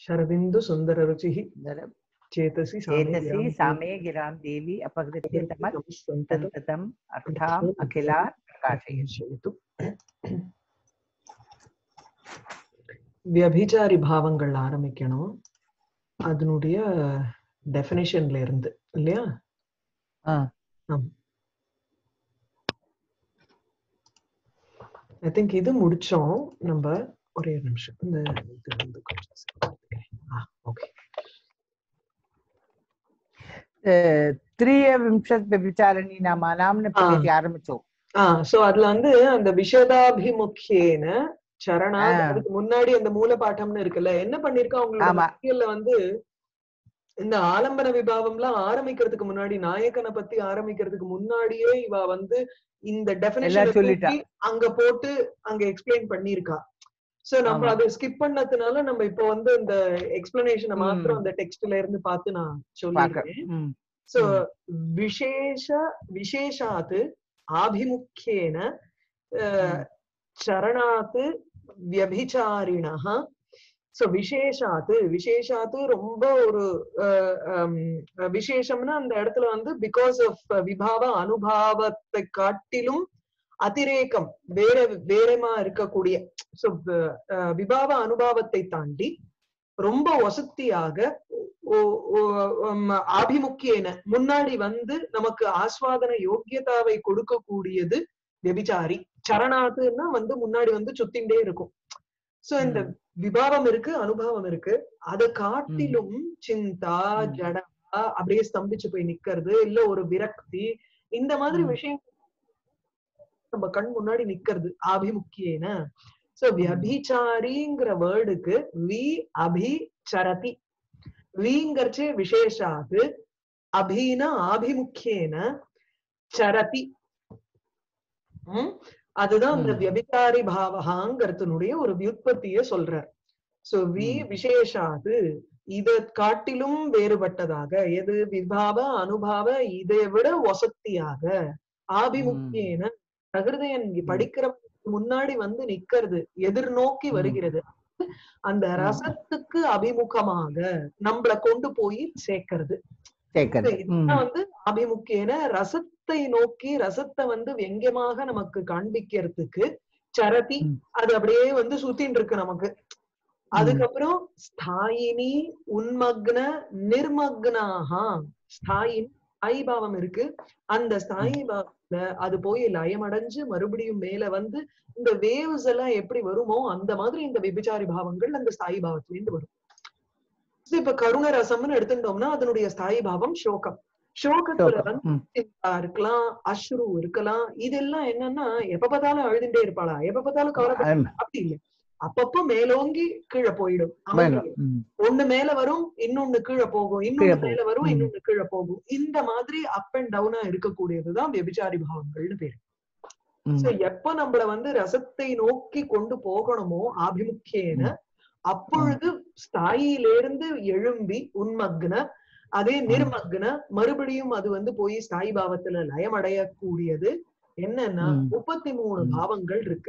शरदिन्दु सुन्दररुचिः चेतसि चेतसि सामे गिरां देवी अपहृत्य तमत् सन्ततम् अर्थाम् अखिलान् प्रकाशयतु. व्यभिचारी भावங்கள் ஆரம்பிக்கணும். அதனுடைய டெஃபினிஷன்ல இருந்து இல்லையா? I think இது முடிச்சோம். நம்ம ஒரே நிமிஷம் இந்த ஓகே 3 விசாரணி நாமானாம்னு பேசி ஆரம்பிச்சோம். சோ அதுல வந்து அந்த விஷதாபிமுக்கியேன சரணா, அதுக்கு முன்னாடி அந்த மூல பாட்டம்னு இருக்குல்ல, என்ன பண்ணிருக்கா அவங்களோட மத்தியில வந்து இந்த ஆலம்பன விபாவம்லாம் ஆரம்பிக்கிறதுக்கு முன்னாடி, நாயகனை பத்தி ஆரம்பிக்கிறதுக்கு முன்னாடியே இவ வந்து இந்த டெஃபினிஷன் அங்க போட்டு அங்க எக்ஸ்பிளைன் பண்ணிருக்கா. சோ நம்ம அதை ஸ்கிப் பண்ணதுனால நம்ம இப்போ வந்து இந்த எக்ஸ்பிளனேஷனை மாத்திரம் அந்த டெக்ஸ்ட்ல இருந்து பார்த்து நான் சொல்லிருக்கேன். சோ விசேஷாத் ஆபிமுக்கியேன சரணாத் வியபிசாரிணஹ. சோ விசேஷாத் ரொம்ப ஒரு விசேஷம்னா அந்த இடத்துல வந்து பிகாஸ் ஆஃப் விபாவ அனுபாவத்தை காட்டிலும் அதிரேகம் வேறமா இருக்கக்கூடிய, சோ விபாவ அனுபாவத்தை தாண்டி ரொம்ப வசதியாக ஆபிமுக்கியன முன்னாடி வந்து நமக்கு ஆஸ்வாதன யோக்கியதாவை கொடுக்கக்கூடியது வெபிச்சாரி. சரணாத்துன்னா வந்து முன்னாடி வந்து சுத்திண்டே இருக்கும். சோ இந்த விபாவம் இருக்கு, அனுபவம் இருக்கு, அதை காட்டிலும் சிந்தா ஜடா அப்படியே ஸ்தம்பிச்சு போய் நிக்கிறது, இல்ல ஒரு விரக்தி, இந்த மாதிரி விஷயம் நம்ம கண் முன்னாடி நிக்கிறது ஆபிமுக்கியேன. சோ வியபிச்சாரிங்கிற வேர்டுக்கு வி அபிச்சரதி, வீங்கர்ச்சே விசேஷாது, அபீன ஆபிமுக்கியேன சரதி. அதுதான் அந்த வியபிச்சாரி பாவகாங்கிறதுனுடைய ஒரு வியுற்பத்திய சொல்றார். சோ வி விசேஷாது, இத காட்டிலும் வேறுபட்டதாக, எது விபாவ அனுபாவ இதை விட வசத்தியாக, ஆபிமுக்கியேன பிரகிருதயன் படிக்கிற முன்னாடி வந்து நிக்கிறது, எதிர்நோக்கி வருகிறது, அந்த ரசத்துக்கு அபிமுகமாக நம்மள கொண்டு போய் சேர்க்கிறது. வந்து அபிமுக்கியன ரசத்தை நோக்கி, ரசத்தை வந்து வெங்கமாக நமக்கு காண்பிக்கிறதுக்கு சரதி, அது அப்படியே வந்து சுத்தின்னு இருக்கு நமக்கு. அதுக்கப்புறம் ஸ்தாயினி உன்மக்ன நிர்மக்னாஹா. ஸ்தாயின் ஸ்தாயி பாவம் இருக்கு, அந்த ஸ்தாயி பாவத்துல அது போய் லயமடைஞ்சு மறுபடியும் மேல வந்து இந்த வேவ்ஸ் எல்லாம் எப்படி வருமோ அந்த மாதிரி இந்த விபிச்சாரி பாவங்கள் அந்த ஸ்தாயி பாவத்துல இருந்து வரும். இப்ப கருண ரசம்னு எடுத்துட்டோம்னா அதனுடைய ஸ்தாயி பாவம் சோகம். சோகத்துல வந்து இருக்கலாம், அஸ்ரு இருக்கலாம். இதெல்லாம் என்னன்னா எப்ப பார்த்தாலும் அழுதுண்டே இருப்பாளா, எப்ப பார்த்தாலும் கவலைப்பட, அப்படி இல்லை. அப்பப்ப மேலோங்கி கீழே போயிடும். ஒண்ணு மேல வரும், இன்னொன்னு கீழே போகும், இன்னொன்னு மேல வரும், இன்னொன்னு கீழே போகும். இந்த மாதிரி அப் அண்ட் டவுனா இருக்கக்கூடியதுதான் விபிச்சாரி பாவங்கள்னு பேரு. சோ எப்ப நம்மள வந்து ரசத்தை நோக்கி கொண்டு போகணுமோ ஆபிமுக்கியேன, அப்பொழுது ஸ்தாயிலிருந்து எழும்பி உன்மக்ன, அதே நிர்மக்ன மறுபடியும் அது வந்து போய் ஸ்தாயி பாவத்துல லயமடையக்கூடியது. என்னன்னா 33 பாவங்கள் இருக்கு.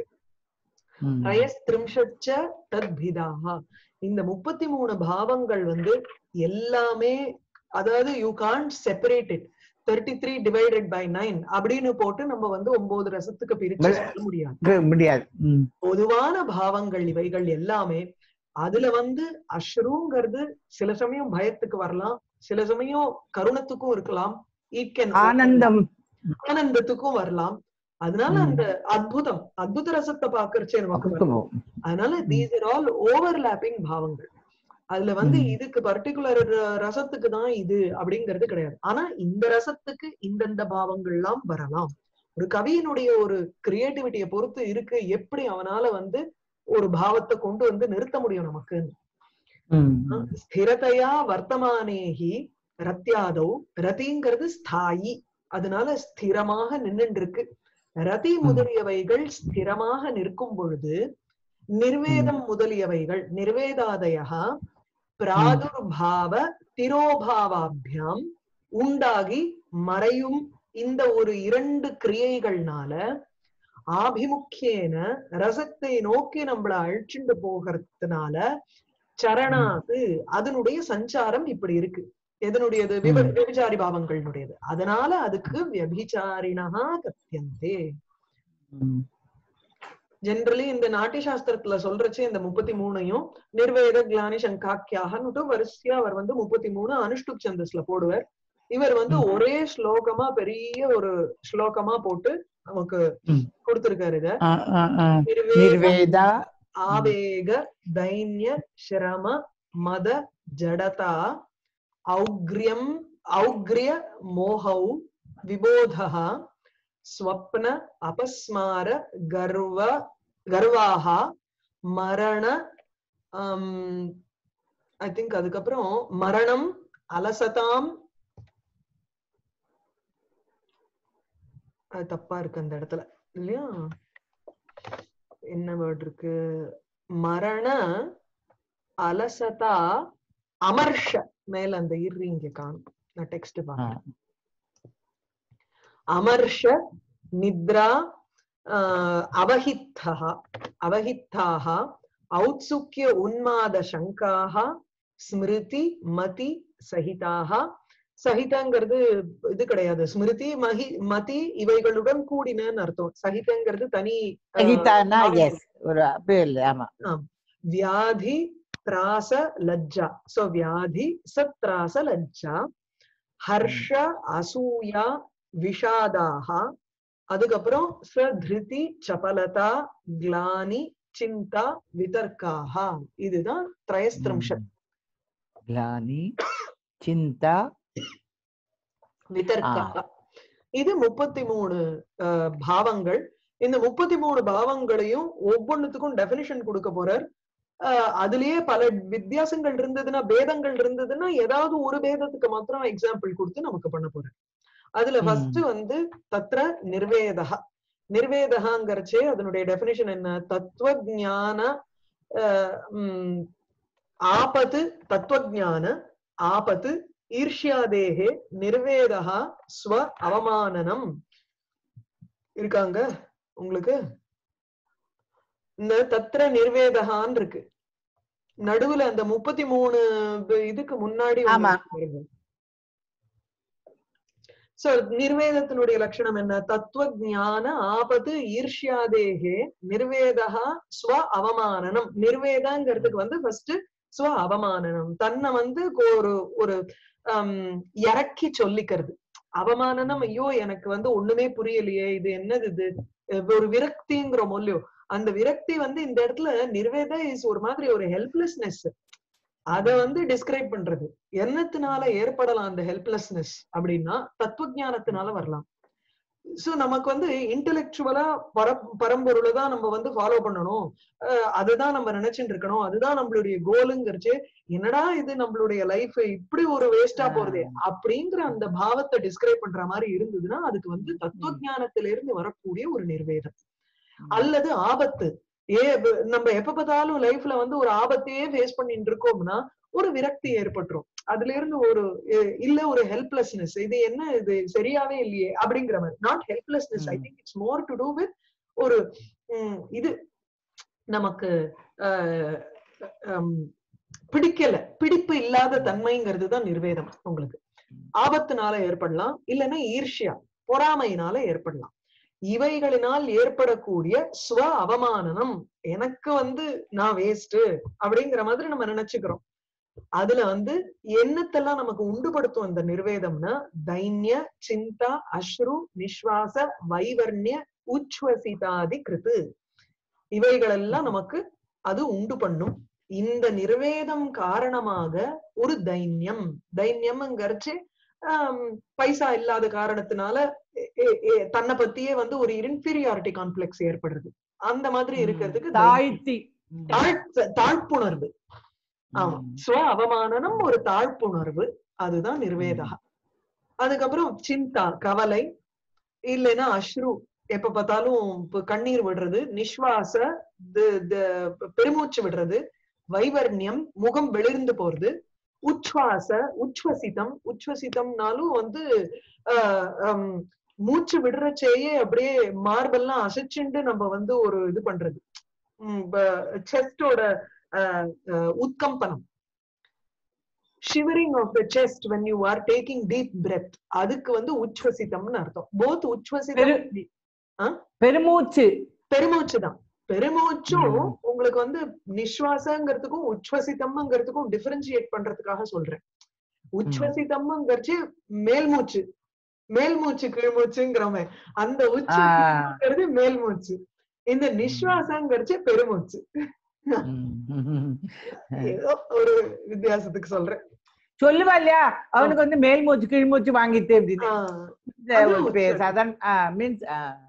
இந்த 33 பாவங்கள் வந்து எல்லாமே, அதாவது you can't separate it 33 divided by 9 அப்படின்னு போட்டு நம்ம வந்து 9 ரசத்துக்கு பிரிச்சு சொல்ல முடியாது. பொதுவான பாவங்கள் இவைகள் எல்லாமே. அதுல வந்து அஸ்ருங்கிறது சில சமயம் பயத்துக்கு வரலாம், சில சமயம் கருணத்துக்கும் இருக்கலாம், ஆனந்தத்துக்கும் வரலாம். அதனால அந்த அத்புத ரசத்தை பாக்குறச்சே நமக்கு வரும். அதனால தீஸ் ஆர் ஆல் ஓவர்லாப்பிங் பாவங்கள். அதுல வந்து இதுக்கு பர்டிகுலர் ரசத்துக்கு தான் இது அப்படிங்கிறது கிடையாது. ஆனா இந்த ரசத்துக்கு இந்தந்த பாவங்கள் எல்லாம் வரலாம். ஒரு கவியினுடைய ஒரு கிரியேட்டிவிட்டியை பொறுத்து இருக்கு, எப்படி அவனால வந்து ஒரு பாவத்தை கொண்டு வந்து நிறுத்த முடியும் நமக்கு. ஸ்திரதையா வர்த்தமானேகி ரத்யாதோ, ரதிங்கிறது ஸ்தாயி, அதனால ஸ்திரமாக நின்னுட்டு இருக்கு. ரதி முதலியவைகள் ஸ்திரமாக நிற்கும் பொழுது நிர்வேதம் முதலியவைகள் நிர்வேதாதயா பிராதுர்பாவ திரோபாவாபியாம் உண்டாகி மறையும். இந்த ஒரு 2 கிரியைகள்னால ஆபிமுக்கியேன ரசத்தை நோக்கி நம்மள அழிச்சுண்டு போகிறதுனால சரணாது அதனுடைய சஞ்சாரம் இப்படி இருக்கு. எதனுடையது? விபச்சாரி பாவங்களுடையது. அதனால அதுக்கு வியபிச்சாரிணா கத்தியந்தே. ஜெனரலி இந்த நாட்டிய சாஸ்திரத்துல சொல்றச்சு இந்த 33ஐயும் நிர்வேத கிளானி சங்காக்கியாகன்னுட்டு வரிசையா அவர் 33 அனுஷ்டுப் சந்தஸ்ல போடுவார். இவர் ஒரே ஸ்லோகமா பெரிய ஒரு ஸ்லோகமா போட்டு நமக்கு கொடுத்திருக்காரு. இத நிர்வேத ஆவேக தைன்ய சிரம மத ஜடதா ஔக்ரிய மோஹௌ விபோதஹ ஸ்வப்ன அபஸ்மார கர்வாஹ மரண ஐ திங்க் அதுக்கப்புறம் மரணம் அலசதாம் அது தப்பா இருக்கு அந்த இடத்துல இல்லையா? என்ன வேர்ட் இருக்கு? மரண அலசதா அமர்ஷ மேல அந்த இங்க காணும். நான் டெக்ஸ்ட் பாக்கிறேன். அமர்ஷ நித்ரா அவஹித்தாஹ ஔத்சுக்ய உன்மாத சங்காஹ ஸ்மிருதி மதி சகிதாஹ. சகிதங்கிறது இது கிடையாது. ஸ்மிருதி மதி இவைகளுடன் கூடினன்னு அர்த்தம். சகிதங்கிறது தனி. வியாதி திராச லஜ்ஜா. சோ வியாதி சத்ராச லஜ்ஜா ஹர்ஷ அசூயா விஷாதாக. அதுக்கப்புறம் ஸ்வத்ருதி சபலதா கிளானி சிந்தா விதர்க்காக. இதுதான் த்ரயஸ்திரம்ஷம். கிளானி சிந்தா விதர்க்காக. இது 33 பாவங்கள். இந்த 33 பாவங்களையும் ஒவ்வொன்னுத்துக்கும் டெபினிஷன் கொடுக்க போறார். அதுலயே பல வித்தியாசங்கள் இருந்ததுன்னா, பேதங்கள் இருந்ததுன்னா ஏதாவது ஒரு பேதத்துக்கு மாத்திரம் எக்ஸாம்பிள் கொடுத்து நமக்கு பண்ண போறார். அதுல ஃபர்ஸ்ட் தத்ர நிர்வேதா. நிர்வேதகாங்கிறச்சே அதனுடைய டெபினிஷன் என்ன? தத்துவஞான ஆபத்து. தத்துவஞான ஆபத்து ஈர்ஷ்யாதேகே நிர்வேதா ஸ்வ அவமானனம். இருக்காங்க உங்களுக்கு இந்த தத்ர நிர்வேதகான் இருக்கு நடுவுல அந்த 33 இதுக்கு முன்னாடி. சோ நிர்வேதத்தினுடைய லட்சணம் என்ன? தத்துவஞான ஆபத்து ஈர்ஷ்யாதேகே நிர்வேதா ஸ்வ அவமானனம். நிர்வேதங்கிறதுக்கு ஃபர்ஸ்ட் ஸ்வ அவமானனம். தன்னை ஒரு ஒரு இறக்கி சொல்லிக்கிறது. அவமானனம். ஐயோ எனக்கு ஒண்ணுமே புரியலையே, இது என்னது, இது ஒரு விரக்திங்கிற மொழியோ. அந்த விரக்தி இந்த இடத்துல நிர்வேத இஸ் ஒரு மாதிரி ஒரு ஹெல்ப்லெஸ்னஸ். அத டிஸ்கிரைப் பண்றது. என்னத்தினால ஏற்படலாம் அந்த ஹெல்ப்லெஸ்னஸ் அப்படின்னா தத்துவஞானத்தினால வரலாம். சோ நமக்கு இன்டெலெக்சுவலா பரம்பொருளை தான் நம்ம ஃபாலோ பண்ணணும், அதுதான் நம்ம நினைச்சுட்டு இருக்கணும், அதுதான் நம்மளுடைய கோலுங்கிறச்சு. என்னடா இது நம்மளுடைய லைஃப் இப்படி ஒரு வேஸ்டா போறதே அப்படிங்கிற அந்த பாவத்தை டிஸ்கிரைப் பண்ற மாதிரி இருந்ததுன்னா அதுக்கு தத்துவஞானத்திலிருந்து வரக்கூடிய ஒரு நிர்வேதம். அல்லது ஆபத்து. நம்ம எப்ப பார்த்தாலும் லைஃப்ல ஒரு ஆபத்தையே ஃபேஸ் பண்ணிட்டு இருக்கோம்னா ஒரு விரக்தி ஏற்பட்டுரும். அதுல இருந்து ஒரு ஹெல்ப்லெஸ்னஸ். இது என்ன, இது சரியாவே இல்லையே அப்படிங்கிற மாதிரி. Not helplessness. I think it's more to do with ஒரு இது நமக்கு பிடிப்பு இல்லாத தன்மைங்கிறது தான் நிர்வேதம். உங்களுக்கு ஆபத்துனால ஏற்படலாம், இல்லைன்னா ஈர்ஷ்யா பொறாமையினால ஏற்படலாம். இவைகளினால் ஏற்படக்கூடிய ஸ்வ அவமானனம். எனக்கு நான் வேஸ்ட் அப்படிங்கிற மாதிரி நம்ம நினைச்சுக்கிறோம். அதுல என்னத்தெல்லாம் நமக்கு உண்டுபடுத்தும் அந்த நிர்வேதம்னா தைன்ய சிந்தா அஸ்ரு நிஸ்வாச வைவர்ணிய உச்வசிதாதி கிருத்து. இவைகளெல்லாம் நமக்கு அது உண்டு பண்ணும். இந்த நிர்வேதம் காரணமாக ஒரு தைன்யம். தைன்யம்ங்கிறச்சு பைசா இல்லாத காரணத்தினால தன்னை பத்தியே ஒரு இன்ஃபீரியாரிட்டி காம்ப்ளெக்ஸ் ஏற்படுறது. அந்த மாதிரி இருக்கிறதுக்கு தாழ்ப்புணர்வு. ஆமா, ஸ்வ அவமானனம் ஒரு தாழ்ப்புணர்வு. அதுதான் நிர்வேதா. அதுக்கப்புறம் சிந்தா கவலை, இல்லைன்னா அஸ்ரு எப்ப பார்த்தாலும் கண்ணீர் விடுறது, நிஸ்வாச பெருமூச்சு விடுறது, வைவர்ணியம் முகம் வெளிர்ந்து போறது, உச்வாச உச்வசிதம். உச்வசிதம்னாலும் மூச்சு விடுறச்சேயே அப்படியே மார்பெல்லாம் அசைச்சுண்டு நம்ம ஒரு இது பண்றது. செஸ்டோட உத்கம்பனம், shivering of the chest when you are taking deep breath, அதுக்கு வந்து உச்வசிதம்னு அர்த்தம். both உச்வசிதம் பெருமூச்சு பெருமூச்சு தான். பெருமூச்சும் உங்களுக்கு வந்து நிஸ்வாசங்கிறதுக்கும் உச்வசிதம்ங்கிறதுக்கும் டிஃபரன்ஷியேட் பண்றதுக்காக சொல்றேன். உச்வசிதம்ங்கிறச்சு மேல்மூச்சு, மேல்மூச்சு கீழ்மூச்சுங்கிறவங்க அந்த உச்சி மேல்மூச்சு, இந்த நிஸ்வாசங்கிறச்சு பெருமூச்சு. ஏதோ ஒரு வித்தியாசத்துக்கு சொல்றேன். சொல்லுவா இல்லையா, அவனுக்கு வந்து மேல் மூச்சு கீழ் மூச்சு வாங்கிட்டு மீன்ஸ்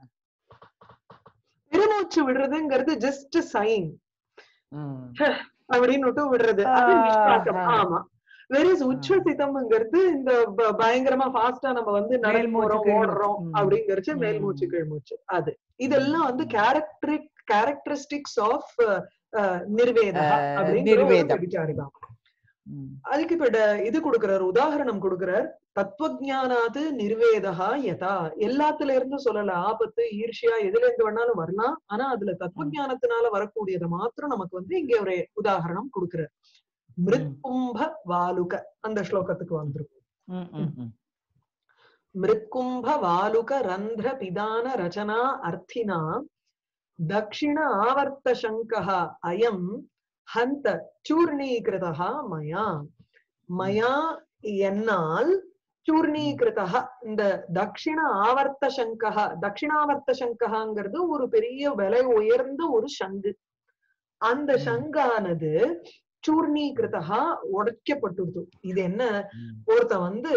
பெருமூச்சு விடுறதுங்கிறது ஜஸ்ட் சைன் அப்படின்னு விடுறது, அது நிஸ்வாசம். ஆமா. வெரிஸ் உச்வசிதம்ங்கிறது இந்த பயங்கரமா ஃபாஸ்டா நம்ம வந்து நடக்கிறோம் ஓடுறோம் அப்படிங்கறது மேல் மூச்சு கீழ் மூச்சு. அது இதெல்லாம் வந்து கேரக்டரிஸ்டிக்ஸ் ஆஃப் நிர்வேதா அப்படிங்கிற. அதுக்கு இப்ப இது கொடுக்கிறார், உதாரணம் கொடுக்கிறார். தத்துவஜானாது நிர்வேதா யதா, எல்லாத்துல இருந்து சொல்லல, ஆபத்து ஈர்ஷ்யா எதுல இருந்து வேணாலும் வரலாம், ஆனா அதுல தத்துவஜானத்தினால வரக்கூடியதை மாத்திரம் நமக்கு வந்து இங்க ஒரு உதாரணம் கொடுக்கிறார். மிருத்கும்ப வாலுக அந்த ஸ்லோகத்துக்கு வந்திருக்கும். மிருத்கும்ப வாலுக ரந்திர பிதான ரச்சனா அர்த்தினா தக்ஷிண ஆவர்த்த சங்கஹ அயம் ஹந்த சூர்ணீகிருதா மயா. மயா என்னால் சூர்ணீகிருதா, இந்த தக்ஷிண ஆவர்த்த சங்கஹ, தட்சிணாவர்த்த சங்கஹங்கிறது ஒரு பெரிய விலை உயர்ந்த ஒரு சங்கு. அந்த சங்கானது சூர்ணீகிருதா உடைக்கப்பட்டுடுது. இது என்ன, ஒருத்த வந்து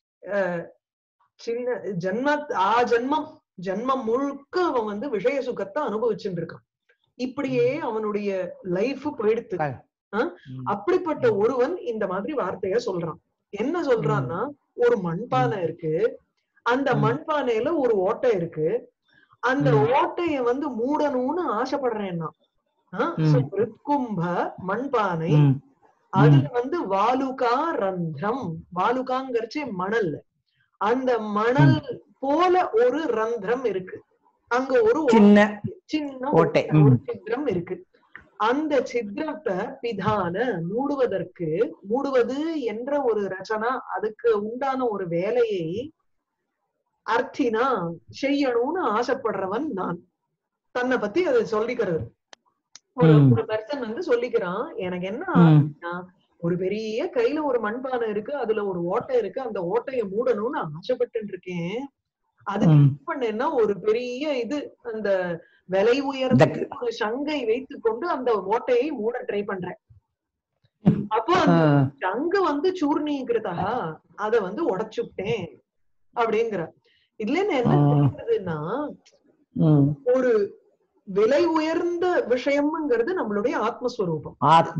சின்ன ஜென்மம் முழுக்க அவன் வந்து விஷய சுகத்தை அனுபவிச்சுட்டு இருக்கான். இப்படியே அவனுடைய லைஃப் போயிடுத்து. அப்படிப்பட்ட ஒருவன் இந்த மாதிரி வார்த்தைய சொல்றான். என்ன சொல்றான்னா, ஒரு மண்பானை இருக்கு, அந்த மண்பானையில ஒரு ஓட்டை இருக்கு, அந்த ஓட்டைய வந்து மூடணும்னு ஆசைப்படுறேன்னா, மிருத்கும்ப மண்பானை, அதுல வந்து வாலுகா ரந்திரம், வாலுகாங்கிறச்சே மணல், அந்த மணல் போல ஒரு ரந்திரம் இருக்கு, அங்க ஒரு சின்ன ஓட்டை ஒரு சித்திரம் இருக்கு. அந்த சித்திரத்தை பிதான மூடுவதற்கு, மூடுவது என்ற ஒரு ரச்சனா, அதுக்கு உண்டான ஒரு வேலையை அர்த்தினா செய்யணும்னு ஆசைப்படுறவன் நான். தன்னை பத்தி அதை சொல்லிக்கிறது. ஒரு பர்சன் வந்து சொல்லிக்கிறான், எனக்கு என்ன ஆசைன்னா, ஒரு பெரிய கையில ஒரு மண்பானை இருக்கு, அதுல ஒரு ஓட்டை இருக்கு, அந்த ஓட்டைய மூடணும்னு ஆசைப்பட்டு இருக்கேன். அதுக்கு பண்ணேன்னா ஒரு பெரிய இது, அந்த விலை உயர்ந்த ஒரு சங்கை வைத்துக் கொண்டு அந்த ஓட்டையை மூட ட்ரை பண்றேன். அப்போ அந்த சங்கு வந்து சூர்ணீகிருதா, அத வந்து உடைச்சுட்டேன் அப்படிங்கிற. இதுல என்ன தெரியுதுன்னா, ஒரு விலை உயர்ந்த விஷயம்ங்கிறது நம்மளுடைய ஆத்மஸ்வரூபம்.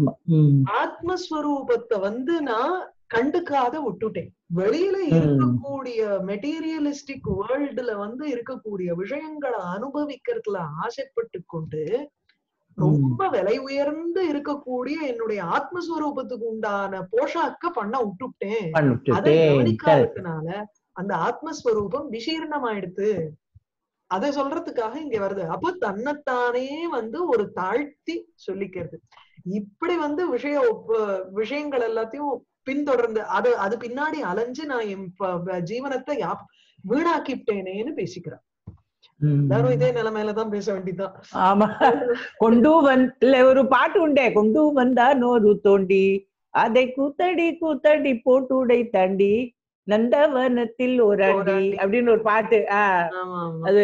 ஆத்மஸ்வரூபத்தை வந்து நான் கண்டுக்காத விட்டுட்டேன். வெளியில இருக்கக்கூடிய மெட்டீரியலிஸ்டிக் வேர்ல்டுல வந்து இருக்கக்கூடிய விஷயங்களை அனுபவிக்கிறதுல ஆசைப்பட்டு கொண்டு ரொம்ப விலை உயர்ந்து இருக்கக்கூடிய என்னுடைய ஆத்மஸ்வரூபத்துக்கு உண்டான போஷாக்க பண்ண விட்டுட்டேன். அதை கவனிக்காததுனால அந்த ஆத்மஸ்வரூபம் விஷீர்ணமாயிடுத்து. அதை சொல்றதுக்காக இங்க வருது. அப்போ தன்னைத்தானே வந்து ஒரு தாழ்த்தி சொல்லிக்கிறது. இப்படி வந்து விஷயங்கள் எல்லாத்தையும் பின்தொடர்ந்து அது பின்னாடி அலைஞ்சு நான் என் ஜீவனத்தை வீணாக்கிட்டேனேன்னு பேசிக்கிறான். எல்லாரும் இதே நிலைமையிலதான் பேச வேண்டியதுதான். ஆமா, கொண்டு இல்ல ஒரு பாட்டு உண்டே, கொண்டு வந்தா நோரு தோண்டி அதை கூத்தடி கூத்தடி போட்டுடை தாண்டி நந்தவனத்தில் ஒரு அடி அப்படின்னு ஒரு பாட்டு. அது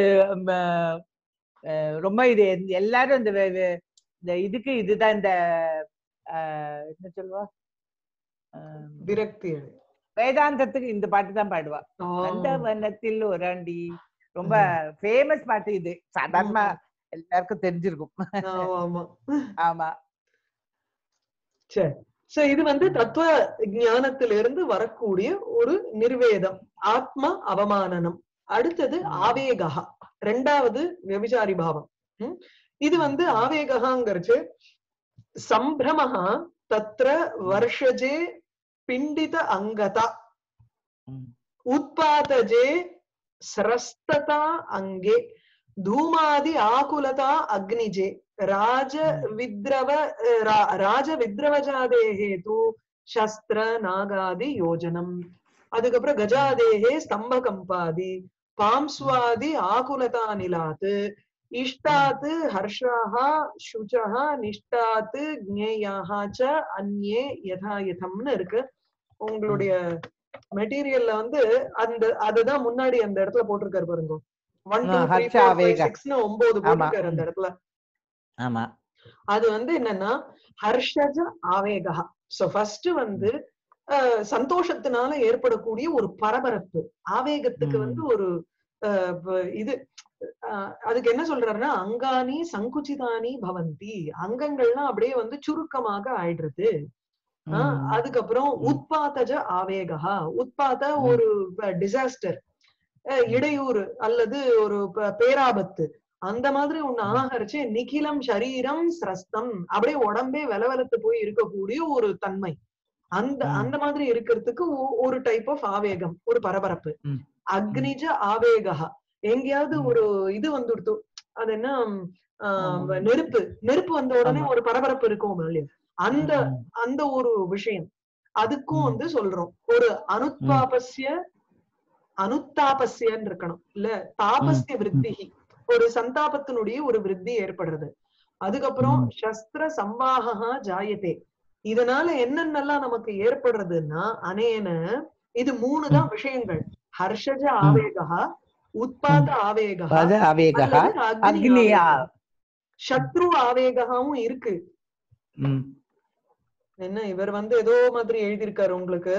ரொம்ப இது எல்லாரும் இந்த இதுக்கு இதுதான் இந்த என்ன சொல்லுவா, விரக்தி வேதாந்தத்துக்கு இந்த பாட்டு தான் பாடுவா. நந்தவனத்தில் ஒரு அடி ரொம்ப ஃபேமஸ் பாட்டு இது. சாதாரணமா எல்லாருக்கும் தெரிஞ்சிருக்கும். ஆமா. சரி, இது வந்து தத்துவ ஞானத்திலிருந்து வரக்கூடிய ஒரு நிர்வேதம், ஆத்ம அவமானனம். அடுத்தது ஆவேகா, ரெண்டாவது விபச்சாரி பாவம். இது வந்து ஆவேகாங்கிறச்சு சம்பிரமஹா தத்ர வர்ஷஜே பிண்டித அங்கதா உத்பாதஜே ஸ்ரஸ்ததா அங்கே தூமாதி ஆகுலதா அக்னிஜே ராஜ வித்ரவ ராஜ வித்ரவஜாதேஹே தூ சஸ்திர நாகாதி யோஜனம். அதுக்கப்புறம் கஜாதேஹே ஸ்தம்ப கம்பாதி பாம்ஸ்வாதி ஆகுலதா நிலாத்து இஷ்டாத் ஹர்ஷாஹ சுச்சஹ நிஷ்டாத் ஞேயாஹ ச அன்யே யதா யதம்னு இருக்கு. உங்களுடைய மெட்டீரியல்ல வந்து அந்த அதுதான் முன்னாடி அந்த இடத்துல போட்டிருக்காரு பாருங்க. 1 2 3 4 5 6ன்னு 9 போட்டிருக்காரு அந்த இடத்துல. ஆமா, அது வந்து என்னன்னா ஹர்ஷஜ ஆவேகா. சோ ஃபர்ஸ்ட் வந்து சந்தோஷத்தினால ஏற்படக்கூடிய ஒரு பரபரப்பு, ஆவேகத்துக்கு வந்து ஒரு இது அதுக்கு என்ன சொல்றாருன்னா அங்கானி சங்குச்சிதானி பவந்தி, அங்கங்கள்லாம் அப்படியே வந்து சுருக்கமாக ஆயிடுறது. அதுக்கப்புறம் உத்பாதஜ ஆவேகா, உத்பாத ஒரு டிசாஸ்டர், இடையூறு அல்லது ஒரு பேராபத்து, அந்த மாதிரி ஒண்ணு ஆகரிச்சு நிகிலம் சரீரம் சிரஸ்தம், அப்படியே உடம்பே வெலவெலத்து போய் இருக்கக்கூடிய ஒரு தன்மை, அந்த மாதிரி இருக்கிறதுக்கு ஒரு டைப் ஆஃப் ஆவேகம், ஒரு பரபரப்பு. அக்னிஜ ஆவேகா, எங்கேயாவது ஒரு இது வந்துடுத்து, அது என்ன நெருப்பு, நெருப்பு வந்த உடனே ஒரு பரபரப்பு இருக்கும் இல்லையா, அந்த அந்த ஒரு விஷயம் அதுக்கும் வந்து சொல்றோம். ஒரு அனுத்தாபஸ்யன்னு இருக்கணும் இல்ல, தாபஸ்ய விருத்தி, ஒரு சந்தாபத்தினுடைய ஒரு விருத்தி ஏற்படுறது. அதுக்கப்புறம் சஸ்திர சம்வாகா ஜாயதே, இதனால என்னென்னலாம் நமக்கு ஏற்படுறதுன்னா அனேன இது 3 தான் விஷயங்கள். ஹர்ஷஜ ஆவேகா, உத்பாத ஆவேகா, அக்னியா, சத்ரு ஆவேகாவும் இருக்கு. என்ன இவர் வந்து ஏதோ மாதிரி எழுதியிருக்காரு உங்களுக்கு.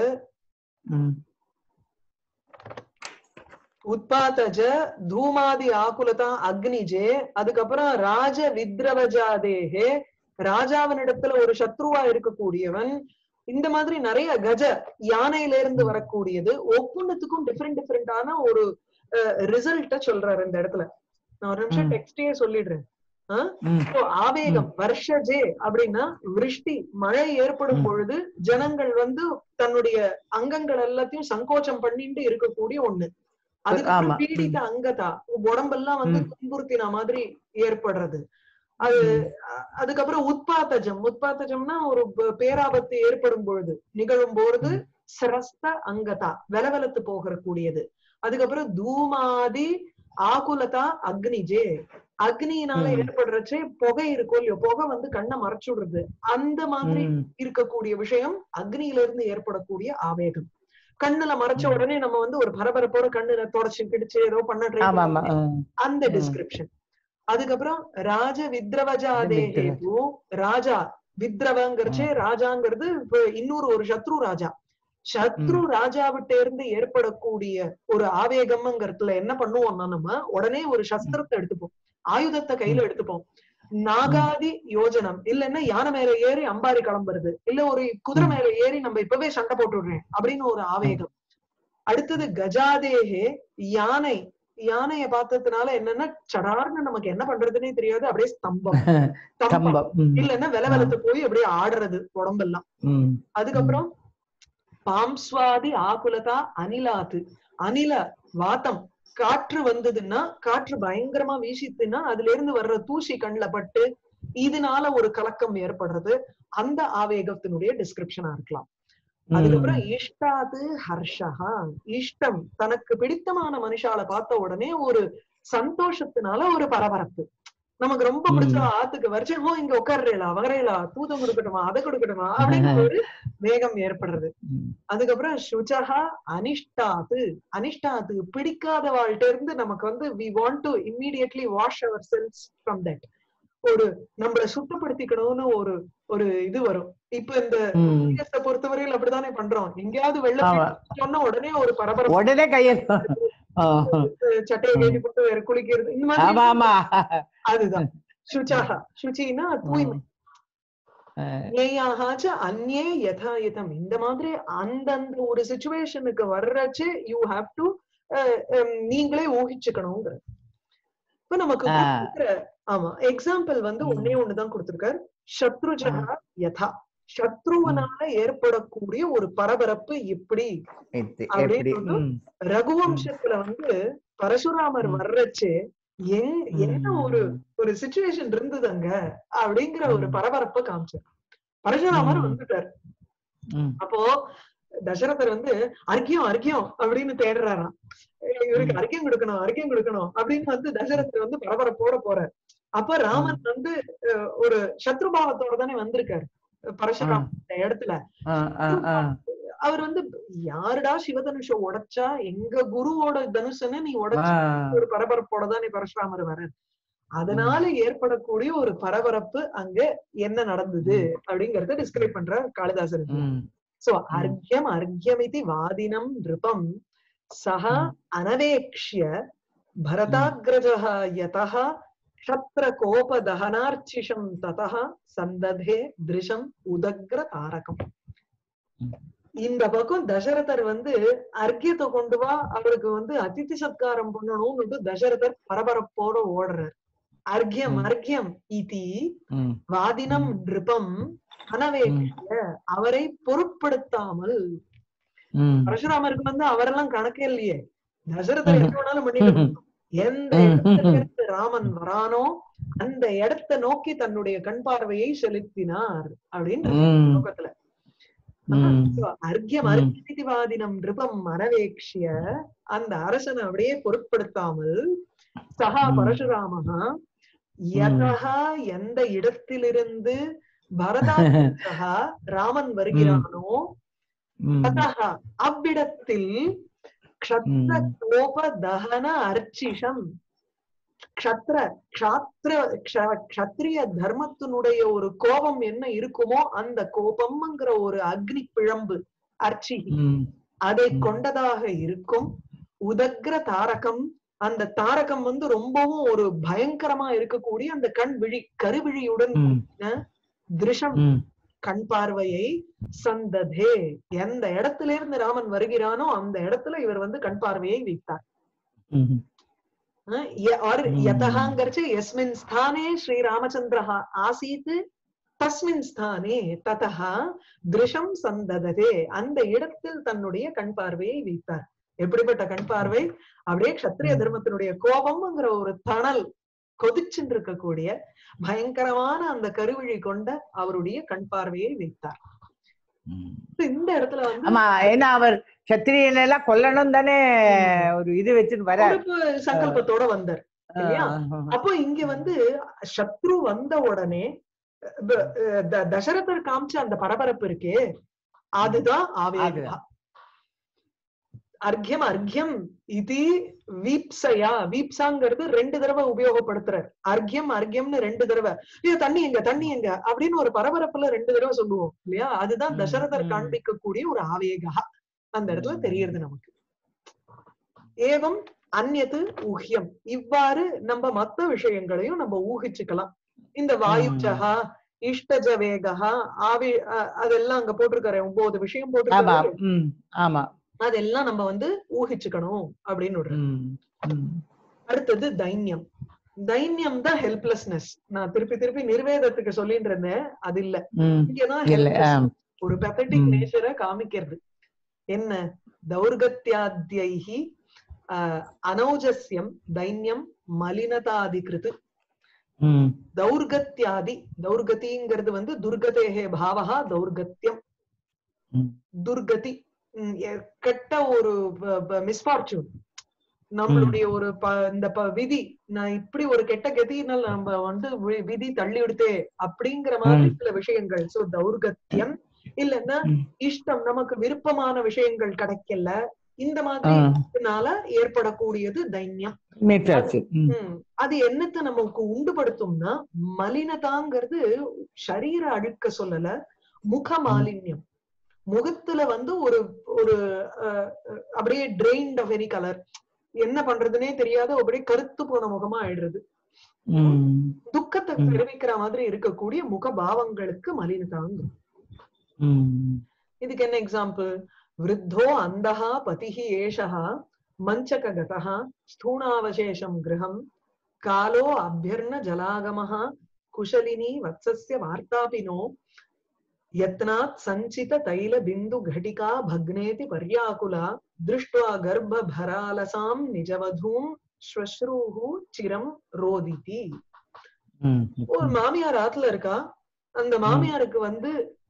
உத்பாதஜ தூமாதி ஆகுலதா அக்னிஜே, அதுக்கப்புறம் ராஜ வித்ரவஜாதேஹே, ராஜாவினிடத்துல ஒரு சத்ருவா இருக்கக்கூடியவன், இந்த மாதிரி நிறைய கஜ யானையில இருந்து வரக்கூடியது, ஒவ்வொன்றுத்துக்கும் டிஃபரெண்டான ஒரு ரிசல்ட்ட சொல்றாரு இந்த இடத்துல. நான் ஒரு நிமிஷம் டெக்ஸ்டே சொல்லிடுறேன். ஆவேகம் வர்ஷஜே அப்படின்னா விருஷ்டி, மழை ஏற்படும் பொழுது ஜனங்கள் வந்து தன்னுடைய அங்கங்கள் எல்லாத்தையும் சங்கோச்சம் பண்ணிட்டு இருக்கக்கூடிய ஒண்ணு. அதுக்கப்புறம் பீடித்த அங்கதா, உடம்பெல்லாம் வந்து துன்புறுத்தின மாதிரி ஏற்படுறது. அதுக்கப்புறம் உத்பாதஜம், உத்பாதஜம்னா ஒரு பேராபத்து ஏற்படும் பொழுது நிகழும் பொழுது சிரஸ்த அங்கதா, வெலவெலத்து போகிற கூடியது. அதுக்கப்புறம் தூமாதி ஆகுலதா அக்னிஜே, அக்னியினால ஏற்படுறச்சே புகை இருக்கும் இல்லையோ, புகை வந்து கண்ணை மறைச்சுடுறது, அந்த மாதிரி இருக்கக்கூடிய விஷயம் அக்னியில இருந்து ஏற்படக்கூடிய ஆவேகம். கண்ணுல மறைச்ச உடனே நம்ம வந்து ஒரு பரபரப்போட கண்ணுல தொடச்சு கிடிச்சு ஏதோ பண்ண அந்த டிஸ்கிரிப்ஷன். அதுக்கப்புறம் ராஜ வித்ரவஜாதேஹேது, ராஜா வித்ரவங்கிறச்சே ராஜாங்கிறது இன்னொரு ஒரு சத்ரு ராஜா, சத்ரு ராஜாவிட்ட இருந்து ஏற்படக்கூடிய ஒரு ஆவேகம்ங்கிறதுல என்ன பண்ணுவோம்னா நம்ம உடனே ஒரு சஸ்திரத்தை எடுத்துப்போம், ஆயுதத்தை கையில எடுத்துப்போம். நாகாதி யோஜனம், இல்லைன்னா யானை மேல ஏறி அம்பாரி கிளம்புறது, இல்ல ஒரு குதிரை மேல ஏறி நம்ம இப்பவே சண்டை போட்டு விடுறேன் அப்படின்னு ஒரு ஆவேகம். அடுத்தது கஜாதேஹே, யானை, யானைய பார்த்ததுனால என்னன்னா சடார்னு நமக்கு என்ன பண்றதுன்னே தெரியாது, அப்படியே ஸ்தம்பம், இல்லைன்னா வெலவெலத்து போய் அப்படியே ஆடுறது உடம்பெல்லாம். அதுக்கப்புறம் பாம்ஸ்வாதி ஆகுலதா அனிலாத்து, அனில வாத்தம், காற்று வந்ததுன்னா, காற்று பயங்கரமா வீசித்துன்னா அதுல இருந்து வர்ற தூசி கண்ணுல பட்டு இதனால ஒரு கலக்கம் ஏற்படுறது, அந்த ஆவேகத்தினுடைய டிஸ்கிரிப்ஷனா இருக்கலாம். அதுக்கப்புறம் இஷ்டாது ஹர்ஷஹா, இஷ்டம், தனக்கு பிடித்தமான மனுஷால பார்த்த உடனே ஒரு சந்தோஷத்தினால ஒரு பரபரப்பு, நமக்கு ரொம்ப பிடிச்ச ஆத்துக்கு வரைச்சோ இங்க உட்கார்றேலா வகரேலா தூதம் கொடுக்கட்டுமா அதை கொடுக்கட்டுமா அப்படின்னு ஒரு வேகம் ஏற்படுறது. அதுக்கப்புறம் சுச்சஹா அனிஷ்டாது, அனிஷ்டாது பிடிக்காத வாழ்கிட்ட இருந்து நமக்கு வந்து we want to immediately wash ourselves from that, ஒரு நம்மளை சுத்தப்படுத்திக்கணும்னு ஒரு இது வரும். இப்ப இந்த பொறுத்தவரையில் அப்படித்தானே பண்றோம், எங்கேயாவது வெள்ள சொன்னா உடனே ஒரு பரபரப்பு, உடனே கைய சட்டையை கேட்டி போட்டு குளிக்கிறது, இந்த மாதிரி. அதுதான் சுச்சாகா, சுச்சின்னா தூய்மை. அந்நே யதாயதம், இந்த மாதிரி அந்தந்த ஒரு சிச்சுவேஷனுக்கு வர்றச்சு யூ ஹாவ் டு நீங்களே ஊகிச்சுக்கணுங்கிற. இப்ப நமக்கு ஆமா எக்ஸாம்பிள் வந்து ஒன்னே ஒண்ணுதான் கொடுத்திருக்காரு, சத்ருஜஹா யதா, சத்ருவனால ஏற்படக்கூடிய ஒரு பரபரப்பு இப்படி அப்படின்னு. ரகுவம்சத்துல வந்து பரசுராமர் வர்றச்சு என்ன ஒரு ஒரு சிச்சுவேஷன் இருந்தது அங்க அப்படிங்கிற ஒரு பரபரப்பை காமிச்சார். பரசுராமர் வந்துட்டார். அப்போ தசரதர் வந்து அர்க்கியம் அர்க்கியம் அப்படின்னு தேடுறாராம். இவருக்கு அர்க்கியம் கொடுக்கணும் அப்படின்னு வந்து தசரதர் வந்து பரபரப்போட போறார். அப்ப ராமன் வந்து ஒரு சத்ருபாவத்தோட தானே வந்திருக்காரு பரசுராம இடத்துல. அவர் வந்து யாருடா சிவதனுஷ உடைச்சா, எங்க குருவோட தனுஷன்னு நீ உடைச்ச ஒரு பரபரப்போட தானே பரசுராமர் வர. அதனால ஏற்படக்கூடிய ஒரு பரபரப்பு அங்க என்ன நடந்தது அப்படிங்கறத டிஸ்கிரைப் பண்ற காளிதாசன். சோ அர்க்யம் அர்க்யமிதி வாதினம் நிருபம் சஹ அனவேக்ஷ்ய பரதாக்ரஜஹ யதஹ க்ஷத்ர கோப தஹனார்ச்சிஷம் ததஹ சந்ததே திருஷம் உதக்ர தாரகம். இந்த பக்கம் தசரதர் வந்து அர்க்கியத்தை கொண்டு வா, அவருக்கு வந்து அதிதி சத்காரம் பண்ணணும்னு தசரதர் பரபரப்போட ஓடுறார். அர்க்யம் அர்க்யம் இதி வாதினம் நிருபம் அனவேக்ஷ்ய, அவரை பொருட்படுத்தாமல். பரசுராமருக்கு வந்து அவரெல்லாம் கணக்கே இல்லையே, தசரதர் என்ன வேணாலும் பண்ணிட்டு எந்த இடத்துல ராமன் வரானோ அந்த இடத்தை நோக்கி தன்னுடைய கண் பார்வையை செலுத்தினார் அப்படின்னு நோக்கத்துல. அர்க்யம் அர்க்கியதிவாதினம் நிருபம் அனவேக்ஷ்ய, அந்த அரசனை அப்படியே பொருட்படுத்தாமல் சகா பரசுராமஹா யதஹா, எந்த இடத்திலிருந்து பரதாக்ரஜஹா ராமன் வருகிறானோ ததஹா அவ்விடத்தில் க்ஷத்ர கோப தஹன அர்ச்சிஷம், க்ஷத்ரிய தர்மத்தினுடைய ஒரு கோபம் என்ன இருக்குமோ அந்த கோபம்ங்கிற ஒரு அக்னி பிழம்பு அர்ச்சி அதை கொண்டதாக இருக்கும். உதக்ர தாரகம், அந்த தாரகம் வந்து ரொம்பவும் ஒரு பயங்கரமா இருக்கக்கூடிய அந்த கண் விழி கருவிழியுடன் திருஷம் கண் பார்வையை சந்ததே, எந்த இடத்துல இருந்து ராமன் வருகிறானோ அந்த இடத்துல இவர் வந்து கண் பார்வையை வைத்தார். யதஹாங்கர்ச்ச யஸ்மின் ஸ்தானே ஸ்ரீ ராமச்சந்திரஹ ஆசீத் தஸ்மின் ஸ்தானே ததஹா திருஷம் சந்தததே, அந்த இடத்தில் தன்னுடைய கண் பார்வையை வைத்தார். எப்படிப்பட்ட கண் பார்வை? அப்படியே க்ஷத்ரிய தர்மத்தினுடைய கோபம்ங்கிற ஒரு தணல் கொதிச்சுட்டு இருக்கக்கூடிய பயங்கரமான அந்த கருவிழி கொண்ட அவருடைய கண் பார்வையை வைத்தார். இந்த இடத்துல வந்து ஆமா, ஏன்னா அவர் சத்திரியன் எல்லாம் கொல்லணும் தானே ஒரு இது வச்சுட்டு வர சங்கல்பத்தோட வந்தார் இல்லையா? அப்போ இங்க வந்து சத்ரு வந்த உடனே தசரதர் காமிச்ச அந்த பரபரப்பு இருக்கே, அதுதான் ஆவேகா. அர்க்யம் அர்க்யம் இது வீப்சையா, வீப்சாங்கிறது 2 தடவை உபயோகப்படுத்துறார். அர்க்யம் அர்க்யம்னு 2 தடவை, இது தண்ணி எங்க தண்ணி எங்க அப்படின்னு ஒரு பரபரப்புல 2 தடவை சொல்லுவோம் இல்லையா? அதுதான் தசரதர் காண்பிக்கக்கூடிய ஒரு ஆவேகா அந்த இடத்துல தெரியுது நமக்கு. ஏவம் அந்நது ஊஹ்யம், இவ்வாறு நம்ம மத்த விஷயங்களையும் நம்ம ஊகிச்சுக்கலாம். இந்த வாயுச்சகா இஷ்டஜ வேகா ஆவி அதெல்லாம் அங்க போட்டிருக்காரு, 9 விஷயம் போட்டிருக்காரு. ஆமா, அதெல்லாம் நம்ம வந்து ஊகிச்சுக்கணும் அப்படின்னு விடுறோம். அடுத்தது தைன்யம். தைன்யம் தான் ஹெல்ப்லெஸ்னஸ். நான் திருப்பி திருப்பி நிர்வேதத்துக்கு சொல்லிட்டு இருந்தேன், அது இல்ல, இங்கதான் ஒரு பெத்தட்டிக் நேச்சரை காமிக்கிறது. என்ன? தௌர்கத்யாத்யைஹி அனௌஜஸ்யம் தைன்யம் மலினதாதிகிருத். தௌர்கத்யாதி, தௌர்கதிங்கிறது வந்து துர்கதேஹே பாவஹா தௌர்கத்யம். துர்கதி கெட்ட ஒரு மிஸ்பார்ச்சூன், நம்மளுடைய ஒரு இந்த விதி, நான் இப்படி ஒரு கெட்ட கதியினால் நம்ம வந்து விதி தள்ளி விடுத்தே அப்படிங்கிற மாதிரி சில விஷயங்கள். சோ தௌர்கத்தியம் இல்லைன்னா இஷ்டம், நமக்கு விருப்பமான விஷயங்கள் கிடைக்கல, இந்த மாதிரினால ஏற்படக்கூடியது தைன்யம். அது என்னத்தை நமக்கு உண்டுபடுத்தும்னா மலினதாங்கிறது சரீர அழுக்க சொல்லல, முக மாலின்யம். முகத்துல வந்து ஒரு ஒரு அப்படியே ட்ரெயின்ட் ஆஃப் எனி கலர், என்ன பண்றதுன்னே தெரியாத அப்படியே கருத்து போன முகமா ஆயிடுறது. துக்கத்தை தெரிவிக்கிற மாதிரி இருக்கக்கூடிய முக பாவங்களுக்கு மலினதாங்க. இதுக்கு என்ன எக்ஸாம்பிள்? விருத்தோ அந்தஹா பதிஹி ஏஷஹா மஞ்சககதஹா ஸ்தூணாவசேஷம் கிரகம் காலோ அபியர்ண ஜலாகமஹா குஷலினி வத்சஸ்ய வார்த்தாபினோ யத்னாத் சஞ்சித தைல பிந்து घटिका भग्नेति पर्याकुला दृष्ट्वा गर्भ भरालसां निजवधूं ஸ்வஸ்ரூஹு சிரம் ரோதிதி. ஒரு மாமியார் ஆத்துல இருக்கா. அந்த மாமியாருக்கு வந்து